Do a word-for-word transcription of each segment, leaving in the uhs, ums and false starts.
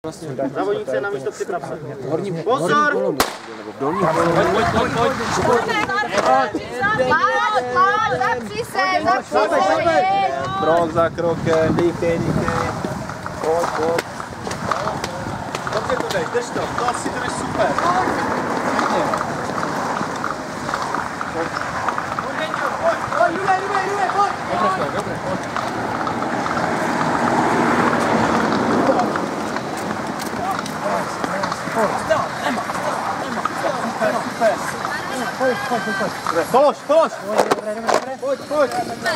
Závodníci na místo připravce. Pozor! Pojď, pojď, pojď. Zapři se, zapři se. Krok za krokem, dýchej, dýchej. Pojď, pojď. Dobře to dej, drž to, to asi to je super. Pojď, pojď, pojď, Jube, Jube, Jube, pojď. Dobře, dobře, pojď. Pojď, pojď, pojď. Polož, polož. Pojď, pojď.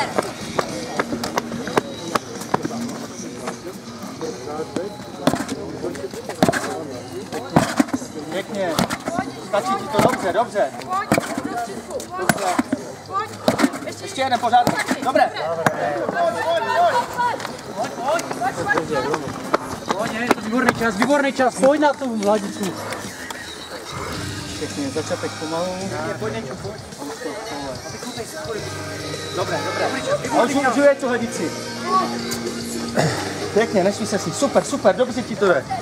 Pěkně. Stačí ti to dobře, dobře. Dobře. Ještě jeden pořádek. Dobré. Výborný čas, výborný čas, pojď na tu hladicu. Pěkně, začátek pomalu. Pojď, Neťo, pojď. Dobré, dobré. On užuje tu hladici. Pěkně, nešli se si. Super, super, dobře ti to jde.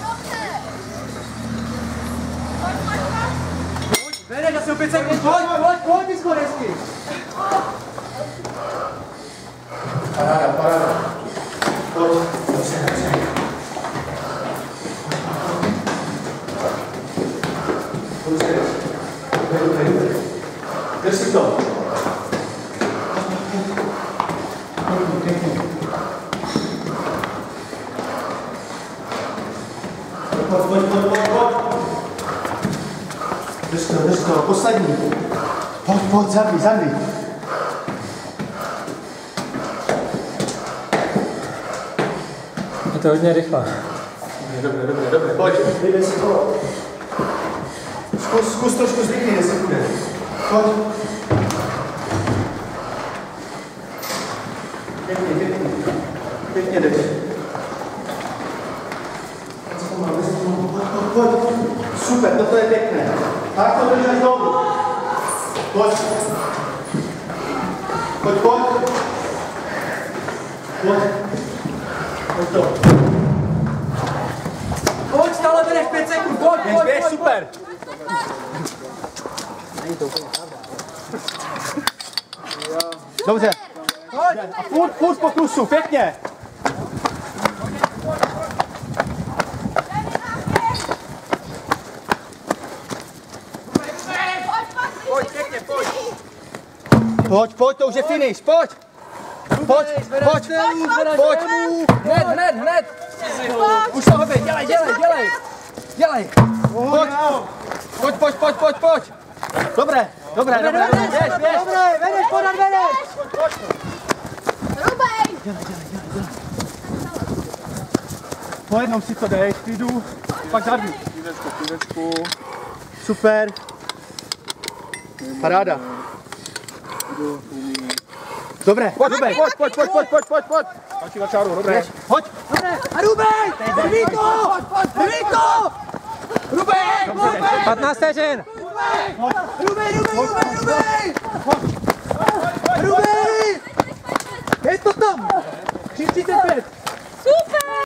Vedeš asi o pět sekund, pojď, pojď, pojď, Misko, hezky. Paráda, paráda. Pojď, dobře, dobře. Dobře, dobře, dobře. Drž si to. Pojď, pojď, pojď, pojď, pojď. Drž to, drž to, poslední. Pojď, pojď, zabij, zabij. Je to hodně rychle. Dobře, dobře, dobře, pojď. Dejme si kolo. Zkus, zkus trošku zvykni, jestli bude. Pojď. Pěkně, pěkně. Pěkně jdeš. Pojď, pojď. Super, toto je pěkné. Tak to držíš dolů. Pojď. Pojď, pojď. Pojď. Pojď to. Pojď, stále vedeš pět sekund, pojď, pojď, Běž, běž, super. Dobře. A furt, furt po klusu, pěkně. Pojď, pěkně, pojď. Pojď, pojď, to už je finish, pojď. Pojď, pojď, pojď. Hned, hned, hned. Už to hobě, dělej, dělej, dělej. Dělej. Pojď, pojď, pojď, pojď, pojď, pojď. Dobré, dobré, dobré, dobré, běž, běž. Dobré, vedeš, podat, vedeš. Rubej! Dělej, dělej, dělej, dělej. Po jednom si to dej, klidu, pak zabij. Pívečku, pívečku. Super. Paráda. Dobré, pojď, pojď, pojď, pojď, pojď, pojď, pojď, pojď, pojď. Taky na čáru, dobré. Pojď. Dobré, a Rubej, drví to, drví to. Rubej, Rubej. patnáct vteřin. Rubej, Rubej, Rubej, Rubej. Rubej. Je to tam. tři třicet pět. Super!